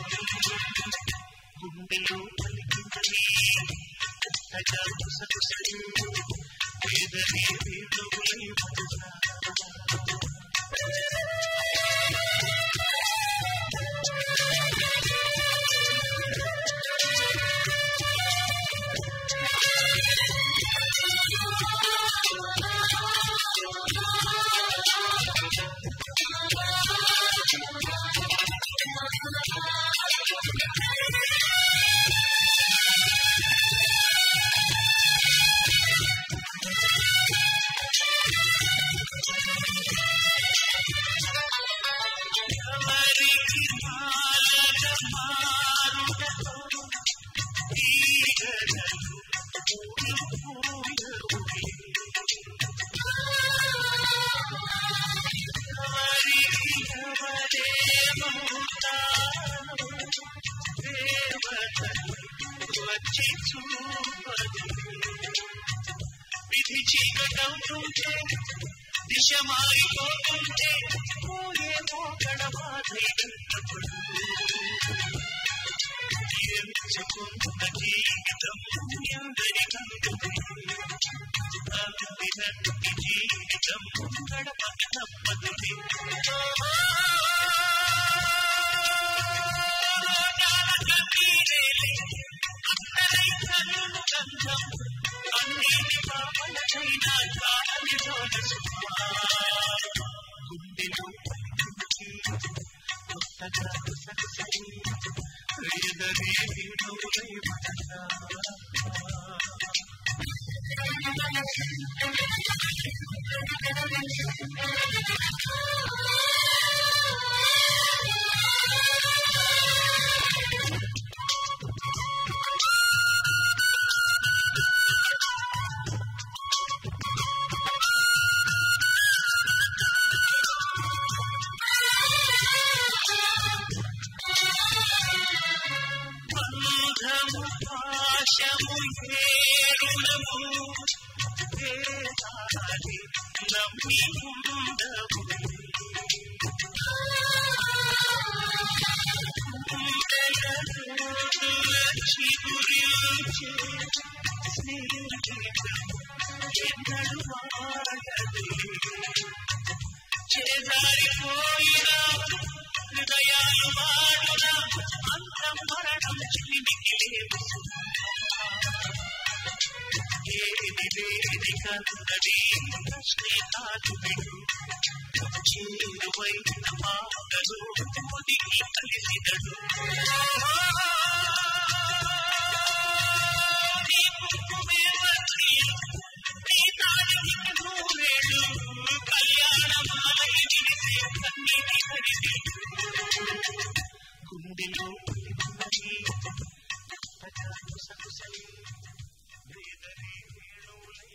గుండెలో పలికినవి కొత్తగా గుసగుసలు వేదనే వేరులై మనసా. విధి చీకటవుతుంటే దిశ మారిపోతుంటే ఏమో గడబాధైనప్పుడు ఎంచుకున్న జీవితం ఎందరికంటుంది, అందినట్టి జీవితం గడపక తప్పదులే. అన్నిటి పాపలైనా కాడని గుండెలో కొత్తగా గుసగుసలు వేదనే వేరులై మనసా. చేజారిపోయిన హృదయాలు మాడిన అంతం మరణం చిలిమికి లేదు. ఏది వేది కన్నది స్నేహాలు విడు చేరువైన మాటలు ముదిగి కలిసినడు. నీ కుంకుమే వచ్చి నీ తాడికి నూరేళ్ళు కళ్యాణమాయి విడితే కన్నీటి హరిది గుండెలో గుసగుసలి వేదనే వేణువులై.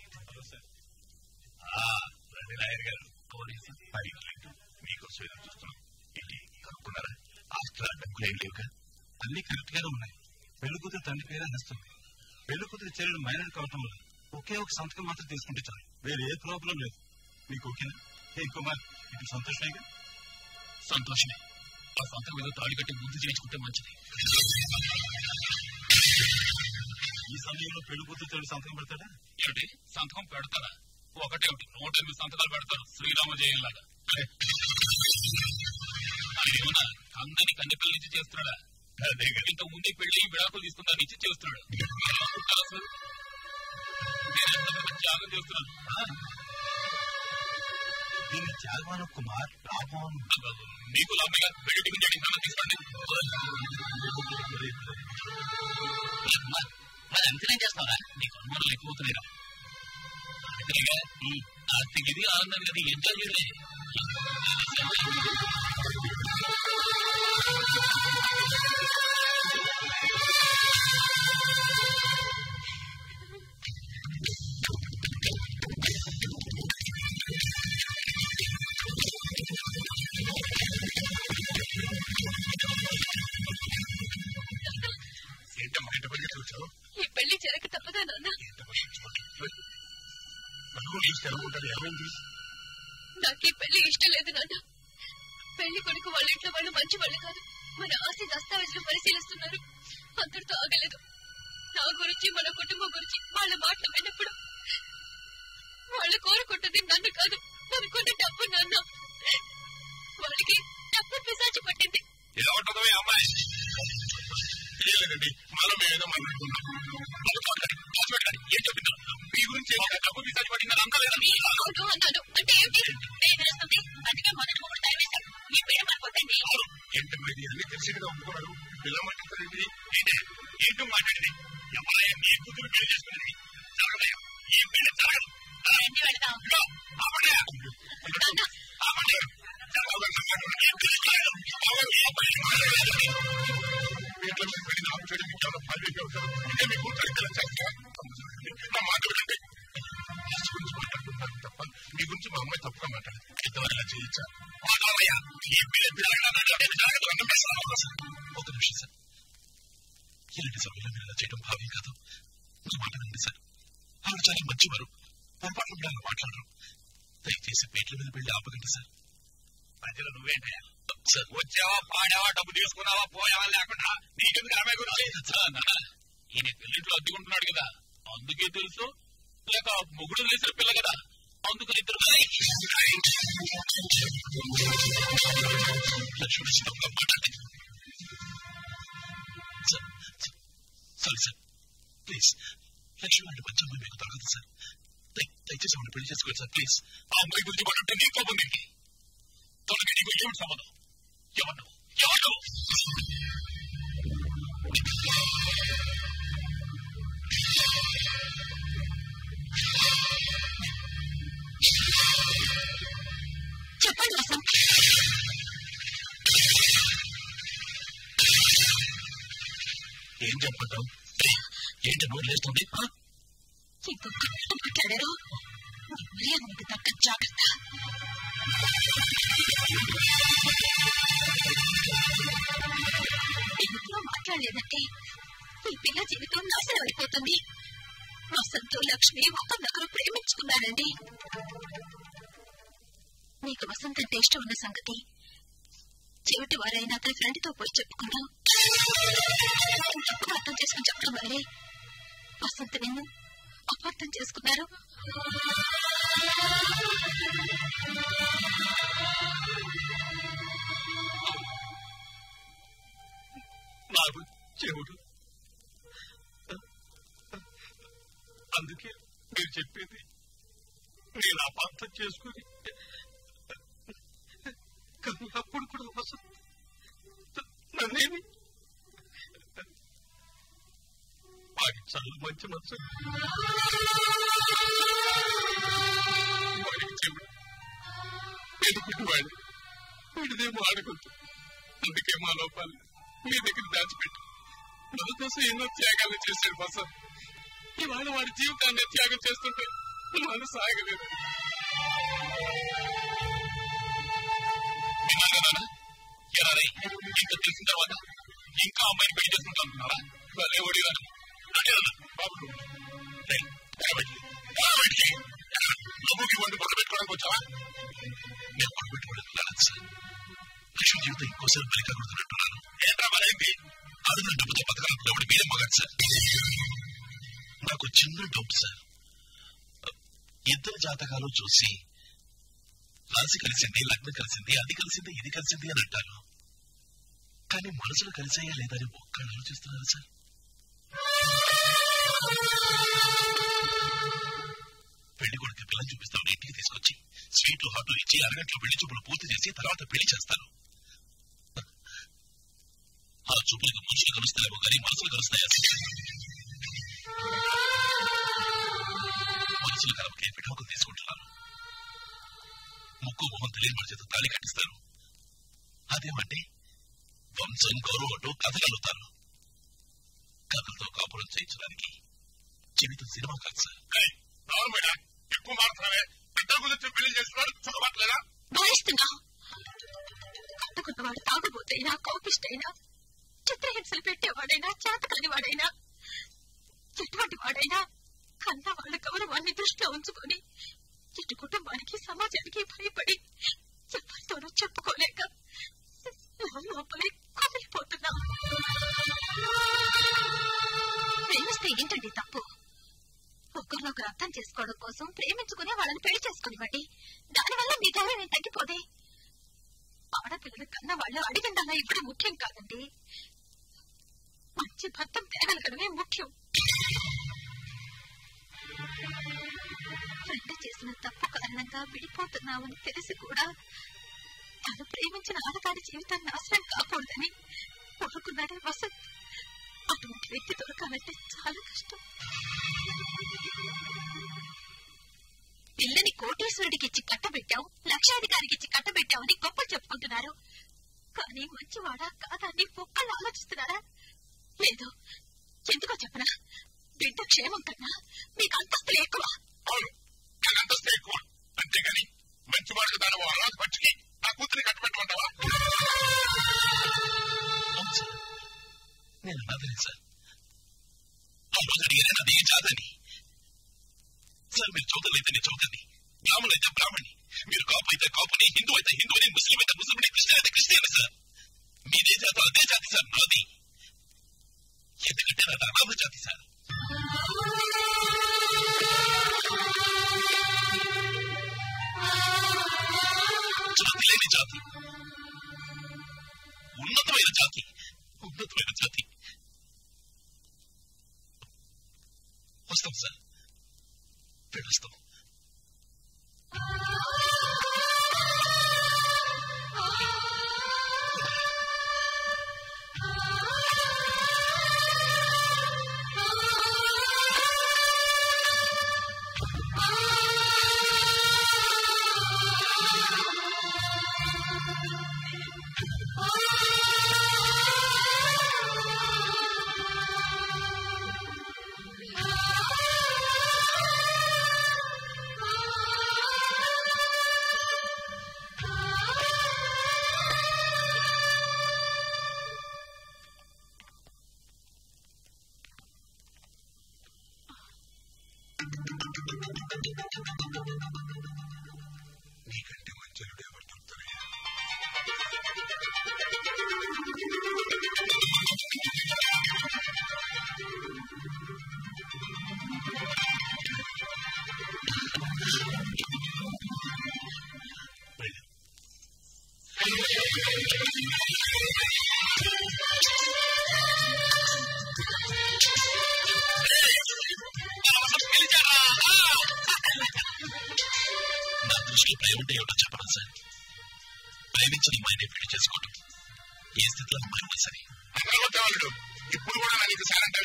లాయర్ గారు మీకోసం ఎదురు చూస్తున్నాం. ఏంటి కనుక్కున్నారా? ఆస్ట్రా డబ్బులు ఏం లేవుగా? అన్ని కరెక్ట్ గానే ఉన్నాయి. పెళ్లి కూతురు తండ్రి పేరు నష్టం. పెళ్లి కూతురు చర్యలు మైనర్ కావటం వల్ల ఒకే ఒక సంతకం మాత్రం తీసుకుంటే చాలు, వేరే ఏ ప్రాబ్లం లేదు. మీకు ఓకేనా? ఏం కుమార్, ఇటు సంతోషమేగా? సంతోషమే. ఆ సంతకం మీద తాళి కట్టి ముందు చేయించుకుంటే మంచిది. ఈ సమయంలో పెళ్లి కూతురు చర్యలు సంతకం పెడతాడా? ఏమిటి సంతకం పెడతారా? ఒకటే 108 సంతకాలు పెడతారు శ్రీరామ జయంలాగా. ఏమన్నా అందరినీ కన్నెపిల్లల నుంచి చేస్తున్నాడా? ఇంత ముందే పెళ్లి విడాకులు తీసుకుందా నుంచి చేస్తున్నాడు. త్యాగం చేస్తున్నాను. దీన్ని త్యాగం కుమార్, లాభం నీకు లాభంగా పెళ్లి టికెట్ తీసుకోండి. మరి అంతనే చేస్తావా? నీకు అనుమానం ఎక్కువవుతున్నాయిరా. ఆస్తికి ఇది ఆనందం కదా, ఎంజాయ్ చేయలే. ఈ పెళ్లి జరగ తప్పదా నాన్న? నాకే పెళ్లి ఇష్టం లేదు నాన్న. పెళ్లి కొడుకు వాళ్ళ ఇంట్లో వాళ్ళు మంచి వాళ్ళు కాదు. మన ఆస్తి దస్తావేజులు పరిశీలిస్తున్నారు. అందరితో ఆగలేదు. నా గురించి మన కుటుంబం గురించి వాళ్ళ మాటలు విన్నప్పుడు వాళ్ళు కోరుకుంటుంది నన్ను కాదు, అనుకున్న డబ్బు. నాన్న వాళ్ళకి డబ్బు పిశాచి పట్టింది. ఎలా ఉంటుందో అమ్మాయి తెలియలేదండి. మనం ఏదో మాట్లాడుకున్నాం. ఏం చెప్పిందా మీ గురించి? డబ్బు పిశాచి పట్టిందని అందలేదని అన్నాను. అంటే ఏంటి? తెలుస్తుంది. అందుకే మొదటి మూడు టైం వేశాను. మీ పేరు మారిపోతుంది. ఏంటమ్మది అన్ని తెలిసి కదా ఒప్పుకున్నాడు. పిల్ల మాట్లాడుతుంది ఏంటో మాట్లాడింది. అమ్మాయి మీ కూతురు పెళ్లి చేసుకునేది జరగదయ్యా. ఈ పెళ్లి జరగదు. వెళ్తాం. మీ గురించి మా అమ్మాయి తప్పుగా మాట్లాడదు. ఇలా చేయొచ్చా? ఒక నిమిషం సార్, ఇలాంటి సమయంలో మీరు ఇలా చేయడం భావ్యం కాదు. నా మాట వినండి సార్. ఆవిడ చాలా మంచివారు, పొరపాట్లు కూడా అలా మాట్లాడరు. దయచేసి పేట్ల మీద వెళ్ళి ఆపకండి సార్. మధ్యలో నువ్వేంటయ్యా సార్? వచ్చావా, పాడావా, డబ్బు తీసుకున్నావా, పోయావా లేకుండా నీకెందుకు ఆమె గురించి? ఈయన పెళ్లింట్లో అద్దుకుంటున్నాడు కదా, అందుకే తెలుసు. లేక మొగుడు తెలిసిన పిల్ల కదా, అందుకని ఇద్దరు మాట్లాడండి సార్. సార్ ప్లీజ్, లక్ష్మి లాంటి మంచి అమ్మాయి మీకు దొరకదు సార్. దయచేసి ఆమెను పెళ్లి చేసుకోండి సార్ ప్లీజ్. ఆ అమ్మాయి గురించి మాట్లాడితే నీ కోపం దీనికి. తొలగి నీకు ఏమిటి సంబంధం? ఎవరు చెప్పండి వసంత్. ఏం చెప్పంటావు? ఏంటి నోరు లేస్తుంది? మాట్లాడారు. మర్యాదకు తగ్గ జాగ్రత్త. ఎందులో మాట్లాడలేదంటే ఈ పిల్ల జీవితం నాశనం అయిపోతుంది. వసంత్ లక్ష్మి ఒకరినొకరు ప్రేమించుకున్నారండి. నీకు వసంత్ అంటే ఇష్టం ఉన్న సంగతి చెవిటి వారైనా అతని ఫ్రెండ్ తో పోయి చెప్పుకున్నావు. తప్పుగా అర్థం చేసుకుని చెప్పడం వల్లే వసంత్ నిన్ను అపార్థం చేసుకున్నారు. నాకు చెవుడు, అందుకే మీరు చెప్పింది నేను అపార్థం చేసుకుని. కానీ అప్పుడు కూడా వసంత్ నన్నేమి వాడి చాలా మంచి మనసు. వాడికి చెవుడు ఎదుగువాడు, వీడిదేమో ఆడుకుంటూ. అందుకే మా లోపాలు మీ దగ్గర దాచిపెట్టి నా కోసం ఎన్నో త్యాగాలు చేశాడు వసంత్. ఇవాళ వాడి జీవితాన్ని త్యాగం చేస్తుంటే మనసు ఆగలేదు. ఇంకా తెలిసిన తర్వాత ఇంకా అమ్మాయిని పెళ్లి చేసుకుంటా అనుకున్నారా? ఒడిగాను బాబు అడుగున డబ్బుతో బతకాలనుకున్నప్పుడు మీరే మగాడు సార్. నాకు చిన్న డౌట్ సార్. ఇద్దరు జాతకాలు చూసి రాశి కలిసింది, లగ్నం కలిసింది, అది కలిసింది, ఇది కలిసింది అని అంటారు. కానీ మనసులు కలిసాయా లేదని ఒక్కళ్ళు ఆలోచిస్తున్నారు సార్. పెళ్లి కొడుకు పిల్లలు చూపిస్తాను, ఇంటికి తీసుకొచ్చి స్వీట్లు హాట్లు ఇచ్చి అరగంటలో పెళ్లి చూపులు పూర్తి చేసి తర్వాత పెళ్లి చేస్తాను. ఆ చూపులకు మనుషులు కలుస్తాయేమో కానీ మనసులు కలుస్తాయా? మనసులు కలవకే విడాకులు తీసుకుంటున్నాను. ముక్కు మొహం తెలియని మన చేత తాళి కట్టిస్తారు. అదేమంటే వంశం గౌరవం కథలు అల్లుతారు. కథలతో కాపురం చేయించడానికి జీవితం సినిమా కాదు సార్. ఎక్కువ మాట్లాడే పెద్ద గురించి పెళ్లి చేస్తున్నాడు చూడబట్టలేదా? భావిస్తున్నా కట్టుకున్నవాడు తాగుబోతైనా, కోపిష్టైనా, చిత్రహింసలు పెట్టేవాడైనా, చేతకాని వాడైనా, ఎటువంటి వాడైనా కన్న వాళ్ళ గౌరవాన్ని దృష్టిలో ఉంచుకొని ఇటు కుటుంబానికి సమాజానికి భయపడి ఎవరితోనూ చెప్పుకోలేక లోపలే కుమిలిపోతున్నా. ప్రేమిస్తే ఏంటండి తప్పు? ఒకరినొకరు అర్థం చేసుకోవడం కోసం ప్రేమించుకునే వాళ్ళని పెళ్లి చేసుకునివ్వండి. దానివల్ల మీ గౌరవం తగ్గిపోదే. ఆడపిల్లల కన్నా వాళ్ళు అడిగిందల్లా ఇవ్వడం ముఖ్యం కాదండి. మంచి భర్తం తేగలగడమే ముఖ్యం. ఫ్రెండ్ చేసిన తప్పు కారణంగా విడిపోతున్నామని తెలిసి కూడా తను ప్రేమించిన ఆడగాడి జీవితాన్ని నాశనం కాకూడదని కోరుకున్నాడే వసంత్. అటువంటి వ్యక్తి దొరకాలంటే చాలా కష్టం. పిల్లని కోటీశ్వరుడికి ఇచ్చి కట్టబెట్టావు, లక్షాధికారికి ఇచ్చి కట్టబెట్టావని గొప్పలు చెప్పుకుంటున్నారు. కానీ మంచివాడా కాదాన్ని ఒక్కళ్ళు ఆలోచిస్తున్నారా? లేదు. ఎందుకో చెప్పనా? బిడ్డ క్షేమం కన్నా మీకు అంతస్తులు ఎక్కువ. అంతస్తు ఎక్కువ, అంతేగాని మంచి వాడికి దాని అలవాటు పచ్చికి నా కూతురి కట్టబెట్టమంటావా? నేను అదే సార్. ఆ రోజు అడిగానే నాది ఏ జాతని సార్. మీరు చౌదరులు అయితే నేను చౌదరిని, బ్రాహ్మణులు అయితే బ్రాహ్మణి, మీరు కాపు అయితే కాపుని, హిందూ అయితే హిందువుని, ముస్లిం అయితే ముస్లింని, క్రిస్టియన్ అయితే క్రిస్టియన్ సార్. మీదే జాత అదే జాతి సార్ నాది. ఎందుకంటే నాది అనాథ జాతి సార్. జాతి లేని జాతి, ఉన్నతమైన జాతి, ఉన్నతమైన జాతి. వస్తాం సార్, వెళ్ళొస్తాం. నీకంటే మంచలుడు ఎవరు దొరుకుతారయ్యా? నా దృష్టిలో ప్రేమ అంటే ఏమిటో చెప్పడం సార్. ప్రేమించిన అమ్మాయిని పెళ్లి చేసుకోవడం ఏ స్థితిలో అమ్మాయి ఉన్నా సరే. వాళ్ళు ఇప్పుడు కూడా నీకు సార్ అంటే